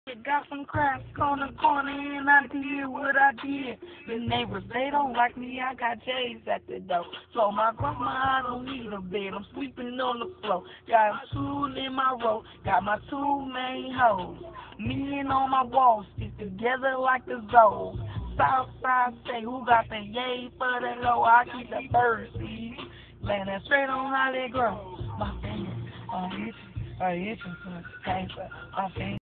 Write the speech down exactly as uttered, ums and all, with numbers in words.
Got some cracks on the corner and I did what I did. The neighbors, they don't like me, I got J's at the door. So my grandma, I don't need a bed, I'm sleeping on the floor. Got a tool in my rope, got my two main hoes. Me and on my walls, stick together like the Zoes. Southside say, who got the yay for the low? I keep the bird seed, laying that straight on how they grow. My fingers are itching, are itching to taste my fingers.